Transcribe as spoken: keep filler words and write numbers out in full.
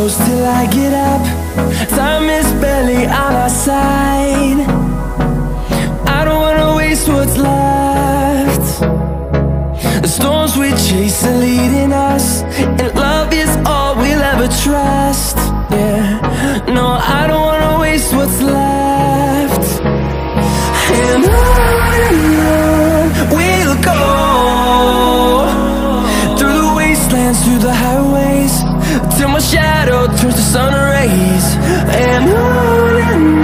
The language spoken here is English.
close till I get up. Time is barely on our side. I don't wanna waste what's left. The storms we chase are leading us, and love is all we'll ever trust. Yeah, no, I don't wanna waste what's left. And on and on we'll go, through the wastelands, through the highways, till my shadow turns to sun rays. And on and